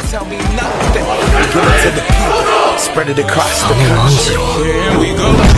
tell me nothing. Give it to the people, spread it across the country. Here we go.